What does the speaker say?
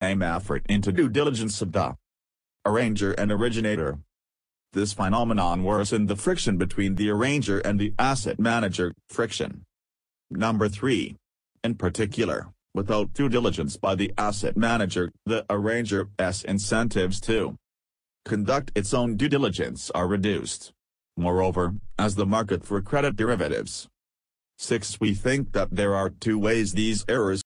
same effort into due diligence of the arranger and originator. This phenomenon worsened the friction between the arranger and the asset manager. Friction. Number 3. In particular, without due diligence by the asset manager, the arranger's incentives to conduct its own due diligence are reduced. Moreover, as the market for credit derivatives. 6. We think that there are two ways these errors